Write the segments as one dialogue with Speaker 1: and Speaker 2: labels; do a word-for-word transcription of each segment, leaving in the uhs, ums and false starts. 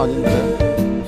Speaker 1: 아닌데?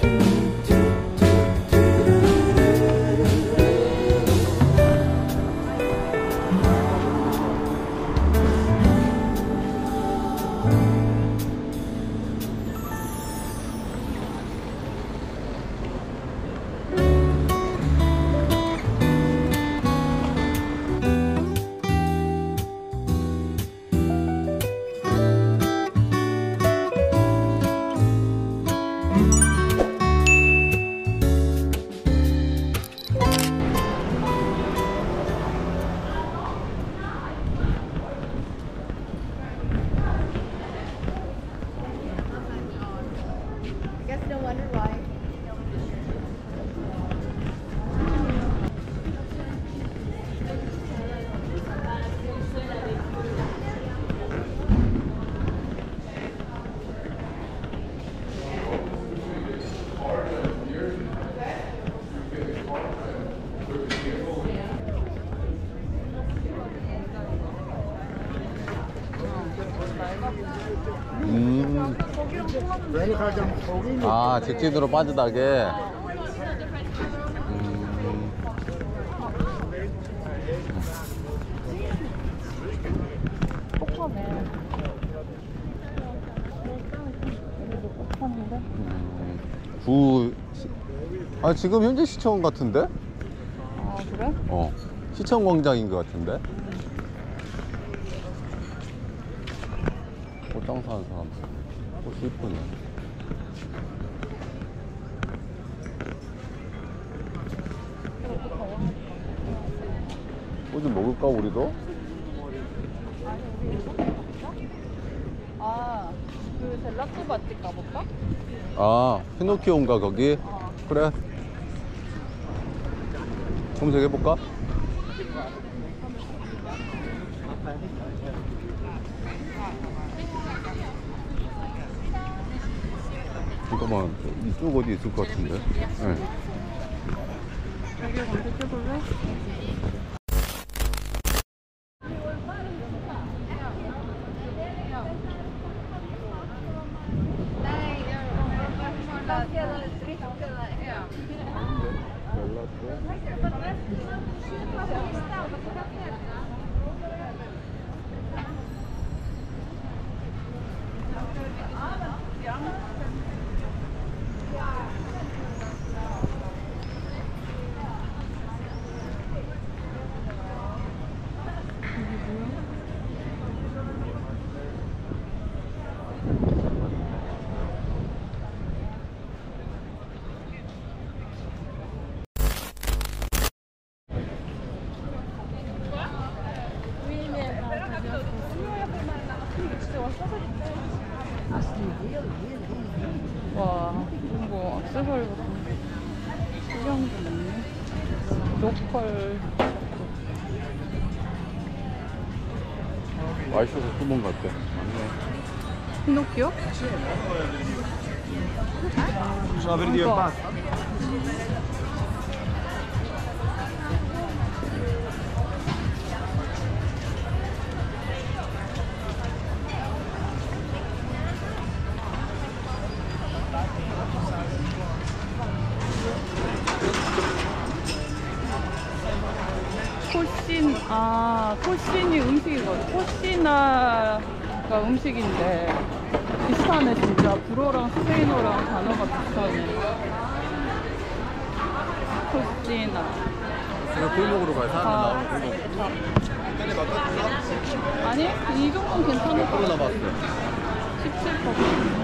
Speaker 1: 음. 아, 직진으로 빠져나게. 음. 음. 구. 아, 지금 현재 시청 같은데?
Speaker 2: 아, 그래?
Speaker 1: 어. 시청 광장인 것 같은데? 꽃장 사는 사람. 꽃이 이쁘네. 뭐 좀 먹을까, 우리도?
Speaker 2: 아, 그 젤라또 맛집 가볼까?
Speaker 1: 아, 피노키오인가, 거기?
Speaker 2: 어.
Speaker 1: 그래. 검색해볼까? 잠깐만, 이쪽 어디 있을 것 같은데? 네.
Speaker 2: 여기 검색해볼래? 와, 뭐 액세서리 같은 수경도 있네. 로컬.
Speaker 1: 맛있어서 수분 같대.
Speaker 2: 피노키오? 이거. 코신, 아, 코신이 음식이거든. 코시나가 음식인데 비슷하네. 진짜 불어랑 스페인어랑 단어가 비슷하네. 코시나.
Speaker 1: 제가 골목으로 가요. 사람들
Speaker 2: 아,
Speaker 1: 나오는 골목.
Speaker 2: 아니, 이 정도는 괜찮을 것
Speaker 1: 코로나
Speaker 2: 같아.
Speaker 1: 봤어요.
Speaker 2: 십칠 퍼센트.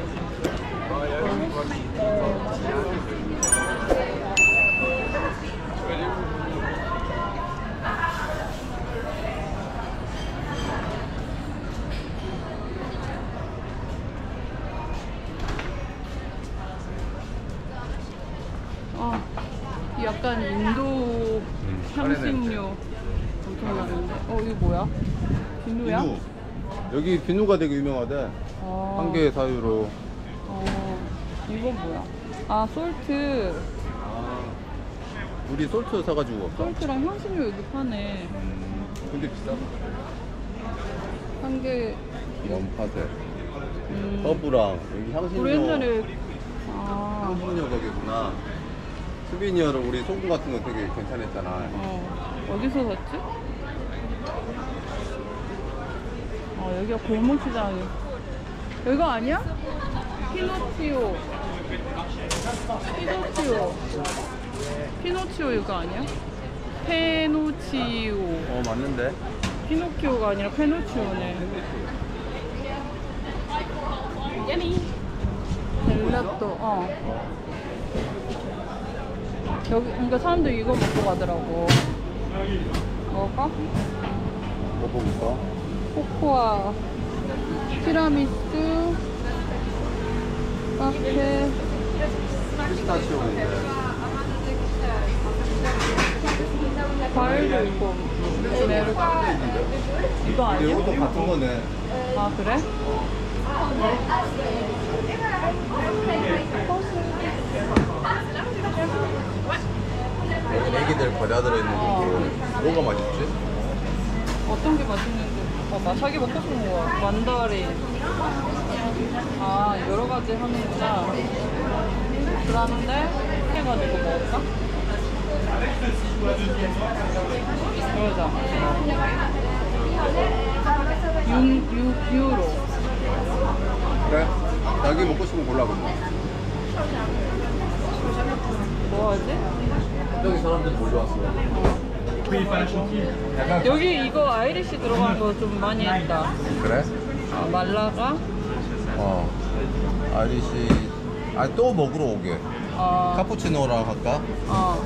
Speaker 2: 아, 약간 인도 향신료 엄청 나는데. 어, 이거 뭐야? 비누야?
Speaker 1: 비누. 여기 비누가 되게 유명하대.
Speaker 2: 아,
Speaker 1: 한 개의 사유로.
Speaker 2: 어, 이건 뭐야? 아, 솔트.
Speaker 1: 아, 우리 솔트 사가지고 갈까?
Speaker 2: 솔트랑 향신료 여기 파네.
Speaker 1: 음, 근데 비싸.
Speaker 2: 한 개.
Speaker 1: 원파세.
Speaker 2: 음,
Speaker 1: 허브랑 여기 향신료.
Speaker 2: 우리 옛날에 아,
Speaker 1: 한국녀 거기구나. 스비니어로 우리 소금 같은 거 되게 괜찮았잖아.
Speaker 2: 어. 어디서 샀지? 어, 여기가 골목시장이. 이거 아니야? 피노치오. 피노치오. 피노치오 이거 아니야? 페노치오.
Speaker 1: 어, 맞는데?
Speaker 2: 피노키오가 아니라 페노치오네. 젤라또. 어. 여기 그러니까 사람들 이거 먹고 가더라고. 먹을까?
Speaker 1: 먹어볼까?
Speaker 2: 코코아, 티라미수, 카페.
Speaker 1: 피스타치오인데.
Speaker 2: 과일도 있고. 메르. 이거
Speaker 1: 근데
Speaker 2: 아니야?
Speaker 1: 이것도 같은 거네.
Speaker 2: 아 그래?
Speaker 1: 애기들 과자 들어있는 거. 뭐가 맛있지?
Speaker 2: 어떤 게 맛있는지 봐봐. 자기 먹고 싶은 거 만다린. 아 여러 가지 하는구나. 그러는데 해가지고 먹을까? 그러자. 육, 육 유로.
Speaker 1: 그래? 자기 먹고 싶은 거 골라 그럼.
Speaker 2: 뭐 하지?
Speaker 1: 저기 사람들 몰려왔어. 약간
Speaker 2: 여기 이거 아이리시 들어간 거 좀 많이 했다.
Speaker 1: 그래?
Speaker 2: 아, 말라가.
Speaker 1: 어. 아리시. 아, 또 먹으러 오게.
Speaker 2: 어.
Speaker 1: 카푸치노랑 할까?
Speaker 2: 어.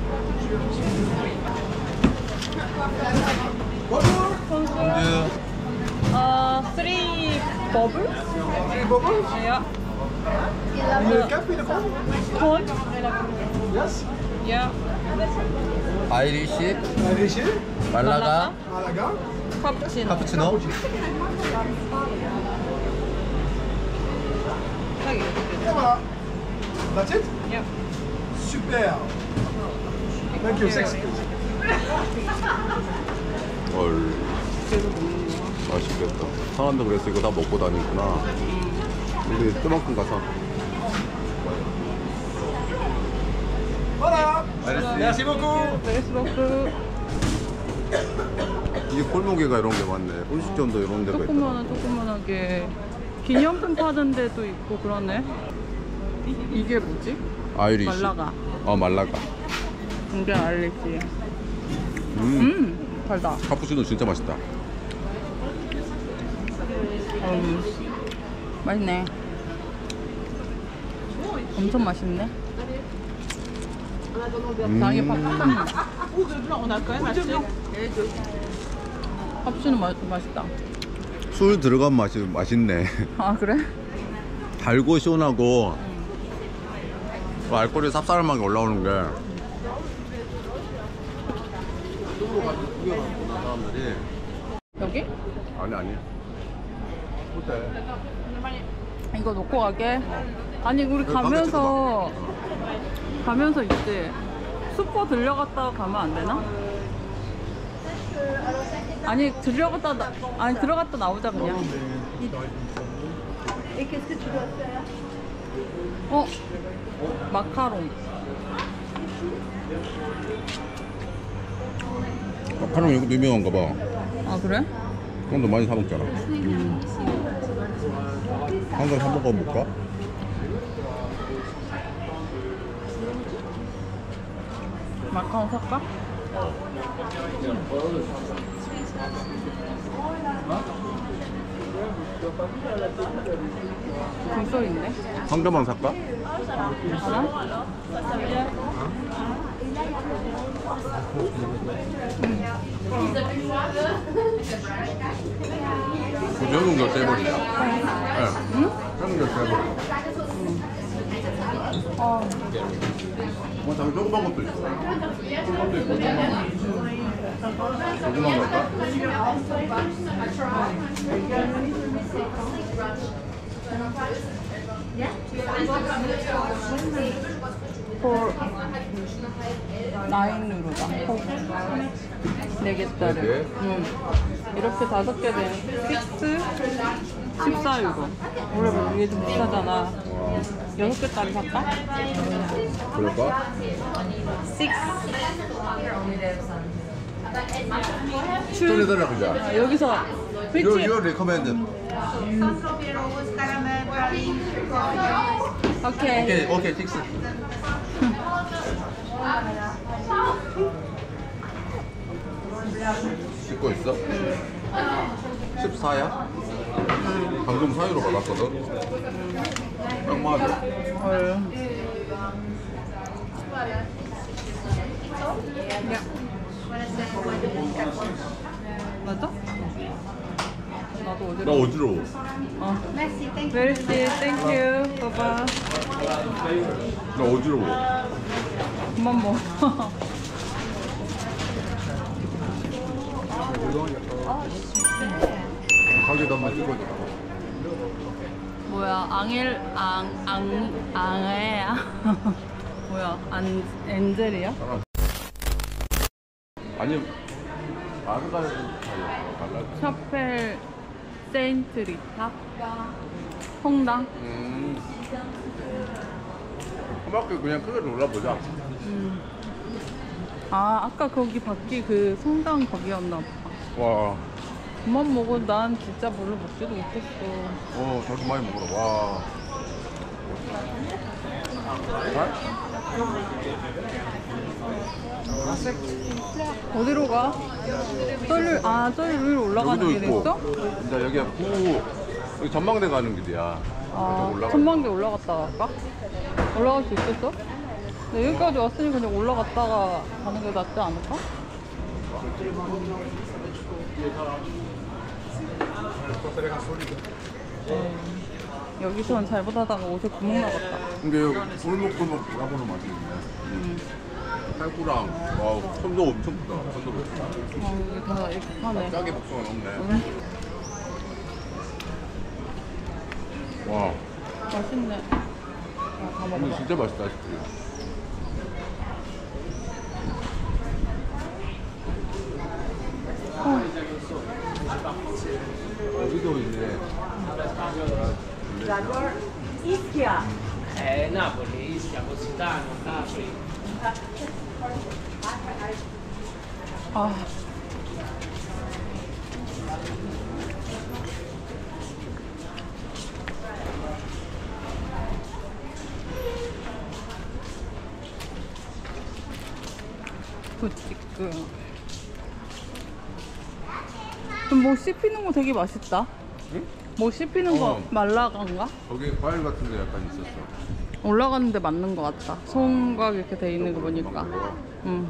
Speaker 2: 선수.
Speaker 1: 공주.
Speaker 2: 어, three bubbles?
Speaker 3: Three bubbles?
Speaker 2: Yeah.
Speaker 3: And the cap in the bottle?
Speaker 2: Corn?
Speaker 3: Yes.
Speaker 2: Yeah.
Speaker 1: 아이리시.
Speaker 3: Irish,
Speaker 1: 말라가.
Speaker 3: Malaga.
Speaker 2: 카푸치노.
Speaker 1: 카푸치노.
Speaker 2: 여기.
Speaker 3: Yeah, voilà. That's it?
Speaker 2: Yeah.
Speaker 3: Super. Thank you. Six.
Speaker 1: 헐.
Speaker 2: 계속 먹는 거야.
Speaker 1: 맛있겠다. 사람도 그래서 이거 다 먹고 다니구나. 우리 뜨만큼 가서.
Speaker 3: Voilà.
Speaker 1: 알았어.
Speaker 3: Merci beaucoup.
Speaker 2: 베이스버크.
Speaker 1: 이게 골목에가 이런 게 많네. 음식점도 이런 데가 있다.
Speaker 2: 조그마한 조그만하게 기념품 파는 데도 있고 그러네. 이게 뭐지?
Speaker 1: 아이리시.
Speaker 2: 말라가.
Speaker 1: 어, 말라가.
Speaker 2: 이게 알리지.
Speaker 1: 음.
Speaker 2: 음, 달다.
Speaker 1: 카푸치노 진짜 맛있다.
Speaker 2: 음, 맛있네. 엄청 맛있네. 장이 팍 탔네. 카푸치노 맛, 맛있다.
Speaker 1: 술 들어간 맛이 맛있네.
Speaker 2: 아 그래?
Speaker 1: 달고 시원하고 그 알코올이 쌉싸름하게 올라오는 게. 사람들이
Speaker 2: 여기?
Speaker 1: 아니 아니. 호텔.
Speaker 2: 이거 놓고 가게? 아니 우리
Speaker 1: 여기
Speaker 2: 가면서 가면서 있지. 슈퍼 들려갔다 가면 안 되나? 아니 들려갔다 나, 아니 들어갔다 나오자 그냥. 어? 마카롱.
Speaker 1: 마카롱 이것도 유명한가 봐.
Speaker 2: 아 그래?
Speaker 1: 그럼 너 많이 사 먹잖아. 한 번 사 먹어볼까?
Speaker 2: 마카롱 살까? 불소 있네.
Speaker 1: 한 개만 살까?
Speaker 2: 하나?
Speaker 1: 현금 결제해버리자. 네.
Speaker 2: 응?
Speaker 1: 현금 결제해버리자.
Speaker 2: 어.
Speaker 1: 어, 저기 조그만 것도 있어. 조그만 것도 있고, 조그만 것도 있어. 조그만 거 할까?
Speaker 2: For 나인유로다. 네 개짜리.
Speaker 1: 네 개?
Speaker 2: 응. 이렇게 다섯 개 되면 식스 십사 유로. 원래 뭐 이게 좀 비싸잖아.
Speaker 1: 와.
Speaker 2: 여섯 개짜리 살까?
Speaker 1: 그럴까?
Speaker 2: 식스.
Speaker 1: 추천해달라 그자.
Speaker 2: 아, 여기서
Speaker 1: Your,
Speaker 2: which
Speaker 1: your recommend.
Speaker 2: 오케이.
Speaker 1: 오케이 오케이 틱스. 찍고 있어? 십사야? 방금 사이로 받았거든? 딱 맞아.
Speaker 2: 헐. 맞아? 나도 어디로?
Speaker 1: 나 어지러워.
Speaker 2: 어. 메르시, 땡큐. 봐봐.
Speaker 1: 나 어지러워.
Speaker 2: 그만 먹어.
Speaker 1: 가게도 한번 찍어줘.
Speaker 2: 뭐야, 앙엘, 앙, 앙, 앙에야? 뭐야, 안, 엔젤이야?
Speaker 1: 아니, 아르가를 달라.
Speaker 2: 샤펠 세인트 리타? 성당?
Speaker 1: 음. 한 바퀴 그냥 크게 놀라보자.
Speaker 2: 음. 아, 아까 거기 밖이 그 성당 거기였나 봐.
Speaker 1: 와,
Speaker 2: 그만 먹어. 난 진짜 별로 먹지도 못했어.
Speaker 1: 어, 저렇게 많이 먹어라. 와.
Speaker 2: 어디로 가? 썰류, 아, 썰류 위로 올라가는
Speaker 1: 여기도
Speaker 2: 길이
Speaker 1: 있고.
Speaker 2: 있어?
Speaker 1: 이제 여기가 구, 여기 전망대 가는 길이야.
Speaker 2: 아,
Speaker 1: 올라가.
Speaker 2: 전망대 올라갔다 갈까? 올라갈 수 있겠어? 근데 여기까지 왔으니 그냥 올라갔다가 가는 게 낫지 않을까? 음, 여기서는 잘못하다가 옷에 구멍 나갔다.
Speaker 1: 근데 여기 골목골목 돌아보는 맛이 있네.
Speaker 2: 음.
Speaker 1: 살구랑, 와, 손도 엄청 크다. 손도 크다.
Speaker 2: 아, 여기 다 이렇게 파네.
Speaker 1: 짜게 복숭아 없네.
Speaker 2: 응.
Speaker 1: 와,
Speaker 2: 맛있네. 아, 다
Speaker 1: 이거
Speaker 2: 먹어.
Speaker 1: 진짜 맛있다, 아이스크림.
Speaker 2: 어.
Speaker 1: 여기도 있네.
Speaker 4: Ischia. Eh, Napoli, Ischia, Positano, Capri.
Speaker 2: 아. 부치크. 뭐 씹히는 거 되게 맛있다.
Speaker 1: 응?
Speaker 2: 뭐 씹히는 거
Speaker 1: 어.
Speaker 2: 말라간가?
Speaker 1: 거기 과일 같은 데 약간 있었어.
Speaker 2: 올라가는데 맞는 것 같다. 손각 이렇게 돼 있는 거 보니까. 응.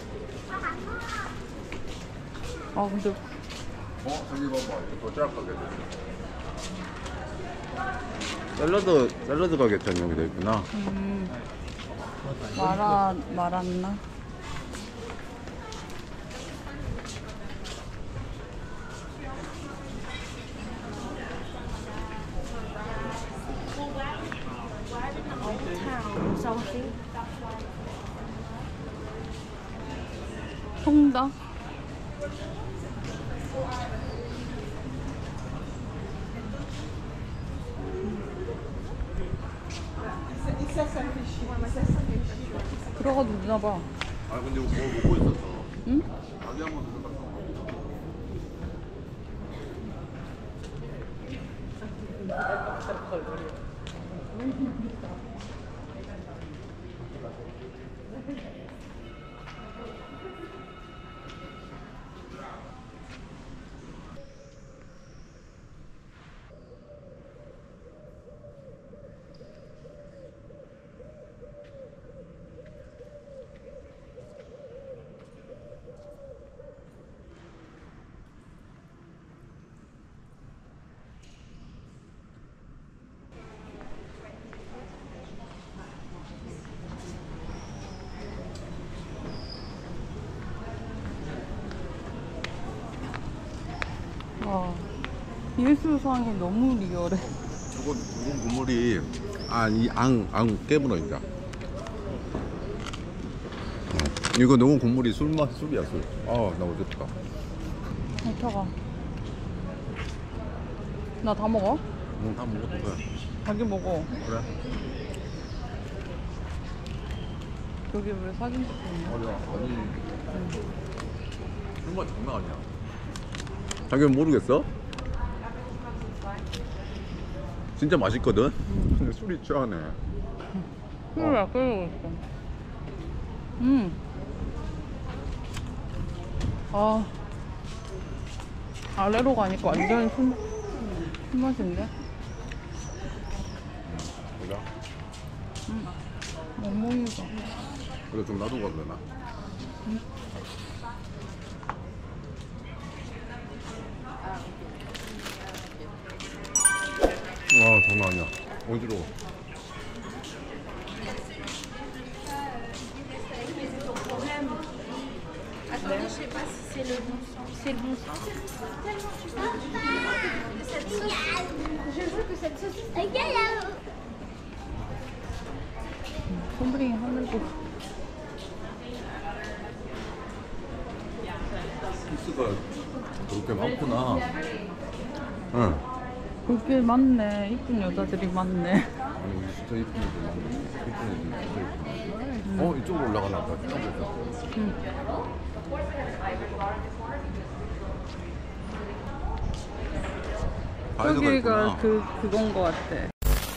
Speaker 2: 아 근데
Speaker 1: 어? 저기 봐봐. 이거 도시락 가게 됐어. 샐러드, 샐러드 가게처럼 여기 돼 있구나.
Speaker 2: 음, 말아 말았나? 통닭? 들어가도 되나봐.
Speaker 1: 아 근데 뭐 먹고 있었어.
Speaker 2: 응?
Speaker 1: 가게 한번 들어갔어.
Speaker 2: 와, 예술상이 너무 리얼해.
Speaker 1: 저건 묵은 국물이 아이앙 앙 깨물어 있다. 이거 너무 국물이 술맛 술이야 술. 아, 나 어졌다.
Speaker 2: 어, 차가. 나 다 먹어?
Speaker 1: 응, 다 먹어도 돼.
Speaker 2: 자기 먹어.
Speaker 1: 그래.
Speaker 2: 여기 왜 사진 찍고 있냐?
Speaker 1: 아니야, 아니. 술맛 장난 아니야. 자기는 모르겠어? 진짜 맛있거든? 근데 술이 취하네.
Speaker 2: 그래, 어. 그러고 있어. 음. 아. 아래로 가니까 완전 술, 술맛인데?
Speaker 1: 뭐야?
Speaker 2: 음. 멍멍이가.
Speaker 1: 그래, 좀 놔두고 가도 되나?
Speaker 2: 음.
Speaker 1: 와, 장난 아니야. 어지러워.
Speaker 5: Attendez, je sais pas si c'est le bon sens. C'est le bon sens. Cette sauce. Je veux que cette sauce.
Speaker 2: 콤브링이 하늘고.
Speaker 1: 피스가 그렇게 많구나. 응.
Speaker 2: 그렇게 많네. 이쁜 여자들이 많네.
Speaker 1: 아니, 우리 진짜 이쁜 애들 많네. 이쁜 애들 진짜 이쁜. 어, 이쪽으로 올라가나 봐.
Speaker 2: 응. 저기가 그, 그건 거 같아.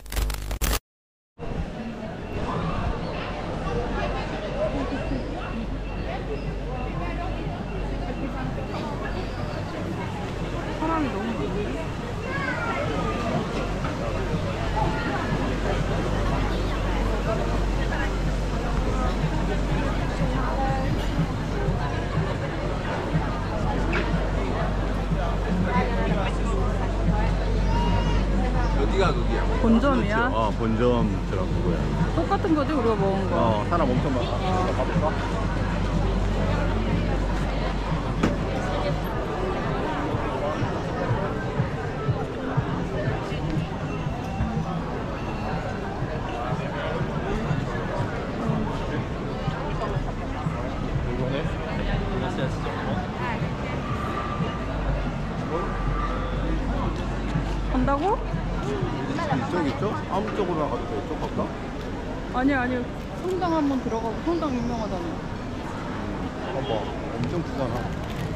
Speaker 2: 사람이 너무 많네.
Speaker 1: 여기가 거기야.
Speaker 2: 본점이야?
Speaker 1: 어, 본점 저런 그거야.
Speaker 2: 똑같은 거지 우리가 먹은 거.
Speaker 1: 어, 사람 엄청 많아. 어. 가볼까?
Speaker 2: 한다고?
Speaker 1: 이쪽 있죠? 아무 쪽으로 나가도 돼. 이쪽 갈까?
Speaker 2: 아니 아니 성당 한번 들어가고 성당 유명하잖아.
Speaker 1: 봐봐. 엄청 크잖아.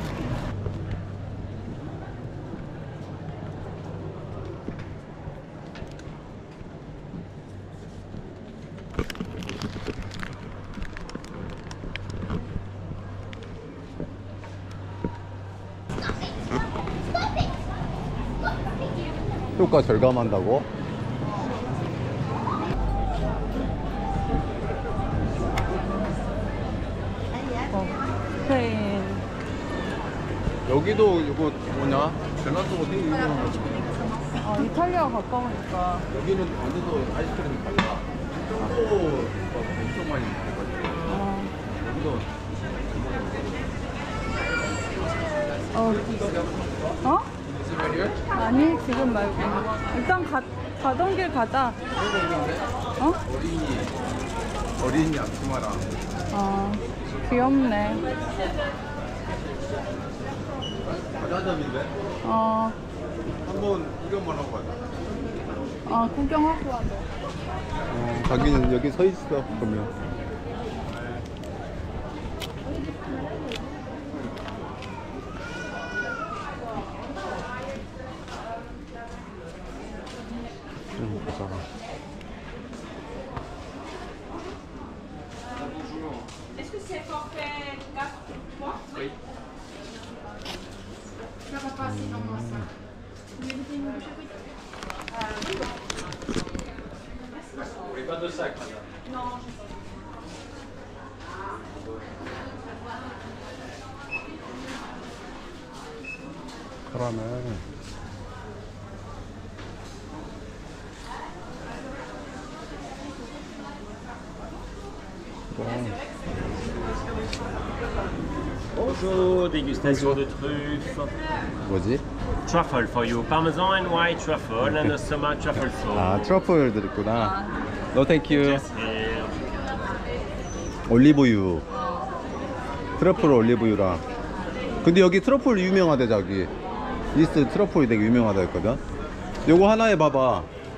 Speaker 1: 효과 절감한다고?
Speaker 2: 어, 스페인.
Speaker 1: 여기도 이거 뭐냐? 젤라또가 되게 유명한 거지.
Speaker 2: 아 이탈리아 가까우니까.
Speaker 1: 여기는 완전도 아이스크림이 달라. 또 엄청 많이 먹어가지고.
Speaker 2: 어.
Speaker 1: 여기도
Speaker 2: 어? 어? 아니 지금 말고 일단 가, 가던 길 가자. 어?
Speaker 1: 어린이 어린이 앞치마랑
Speaker 2: 아 귀엽네.
Speaker 1: 과자점인데
Speaker 2: 어,
Speaker 1: 한번 구경만 하고 가자.
Speaker 2: 아 구경하고 와도.
Speaker 1: 어, 자기는 여기 서 있어 그러면. 좀 보자가.
Speaker 5: Est-ce que c'est forfait quatre mois? Oui. Ça va passer dans moi ça. Vous voulez goûter une bouche à côté?
Speaker 4: Vous voulez pas de sac, madame?
Speaker 5: Non, je sais pas.
Speaker 1: 그러네.
Speaker 4: Bonjour, dégustation de truffes.
Speaker 1: 뭐지?
Speaker 4: Truffle for you. Parmesan and white truffle and a summer truffle sauce.
Speaker 1: 아 트러플들 있구나. No thank you.
Speaker 4: Just here.
Speaker 1: 올리브유. 트러플 올리브유랑. 근데 여기 트러플 유명하대 자기. 이스트 트러플이 되게 유명하다 했거든. 요거 하나에 봐봐.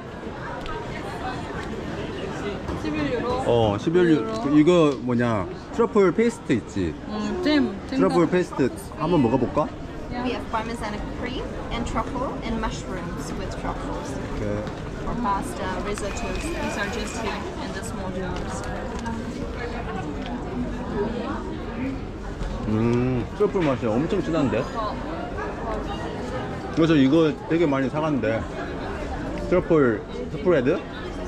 Speaker 2: 십일 유로.
Speaker 1: 어 십일 유로. 이거 뭐냐 트러플 페이스트 있지.
Speaker 2: 음, 잼. 잼
Speaker 1: 트러플 페이스트 한번 먹어볼까?
Speaker 6: We have parmesan cream and truffle and mushrooms with truffles.
Speaker 1: 오케이.
Speaker 6: Or pasta, risottos. These are just here in the small jars.
Speaker 1: 음 트러플 맛이 엄청 진한데? 그래서 이거 되게 많이 사갔는데 트러플 스프레드?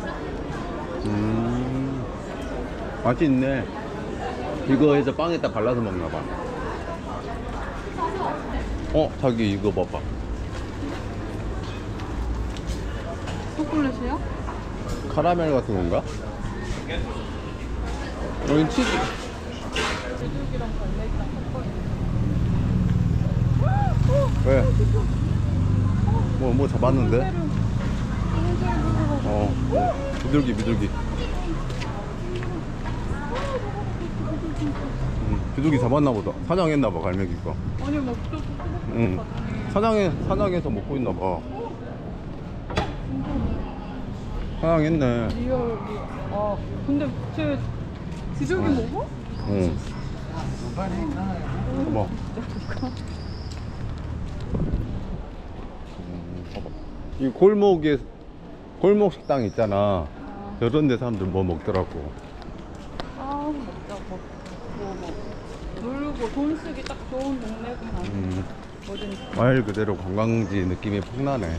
Speaker 1: 음 맛이 있네. 이거 해서 빵에다 발라서 먹나봐. 어 자기 이거 봐봐.
Speaker 2: 초콜릿이야?
Speaker 1: 카라멜 같은 건가? 여기 치즈.
Speaker 2: 비둘기랑 갈매기랑 섞어있어.
Speaker 1: 왜? 뭐, 뭐 잡았는데? 어, 비둘기, 비둘기. 음, 비둘기 잡았나보다. 사냥했나봐, 갈매기가.
Speaker 2: 아니 막 또.
Speaker 1: 응. 사냥해, 사냥해서 먹고 있나봐. 사냥했네.
Speaker 2: 리얼. 아 근데 쟤 비둘기 먹어?
Speaker 1: 응. 봐봐. 음, 봐봐. 이 골목에, 골목 식당 있잖아. 저런 데 사람들 뭐 먹더라고.
Speaker 2: 아 먹자 뭐. 뭐, 뭐. 놀고 돈 쓰기 딱 좋은 동네구나.
Speaker 1: 음,
Speaker 2: 뭐든지.
Speaker 1: 말 그대로 관광지 느낌이 푹 나네.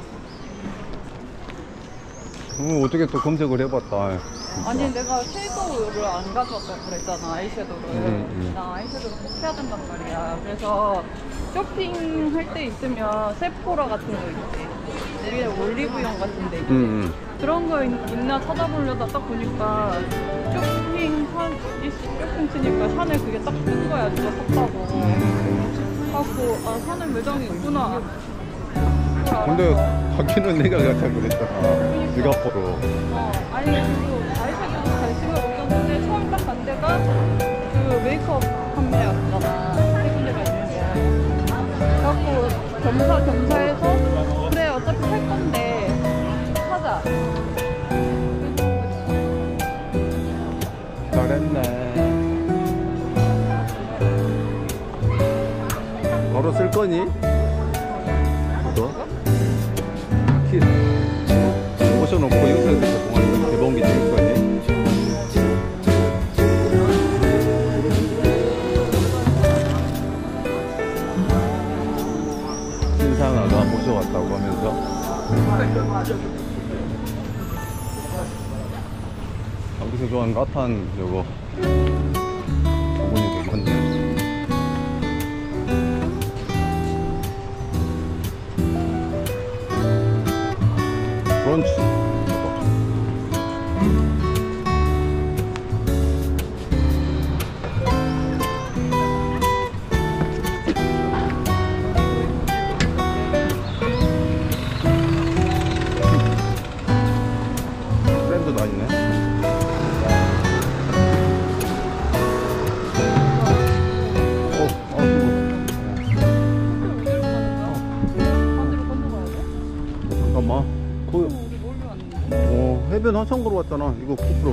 Speaker 1: 음, 어떻게 또 검색을 해봤다. 진짜.
Speaker 2: 아니 내가 섀도우를 안 가져왔다고 그랬잖아. 아이섀도우를.
Speaker 1: 음, 음.
Speaker 2: 나 아이섀도우를 꼭 해야 된단 말이야. 그래서 쇼핑할 때 있으면 세포라 같은 거 있지. 내리에 올리브영 같은 데 있지.
Speaker 1: 음, 음.
Speaker 2: 그런 거 있, 있나 찾아보려다 딱 보니까 쇼핑 산 쇼핑 치니까 샤넬 그게 딱 뜬 거야. 누가 샀다고. 하고 아 샤넬 매장이 있구나.
Speaker 1: 근데 가기는 내가 가자 그랬잖아. 네가 보러.
Speaker 2: 어, 아니 그리고 아이섀도우 관심을 없었는데 처음 딱 간 데가 그 메이크업 판매였잖아. 세 군데가 있는데. 그래갖고 겸사 겸사해서 그래 어차피 살 건데 사자.
Speaker 1: 잘했네. 바로 쓸 거니? 너? 키 모셔놓고 여기서 동안 개봉기 찍을 거니? 신상아가 모셔왔다고 하면서 여기서 좋아하는 라탄 요거 저분이 괜찮네. 브런치 브랜드 다 있네. 어, 어,
Speaker 2: 어디로 가는 거야? 반대로 건너가야 돼?
Speaker 1: 잠깐만. 그,
Speaker 2: 우리 멀리 왔는데?
Speaker 1: 어, 해변 하천구로 왔잖아. 이거 코프로.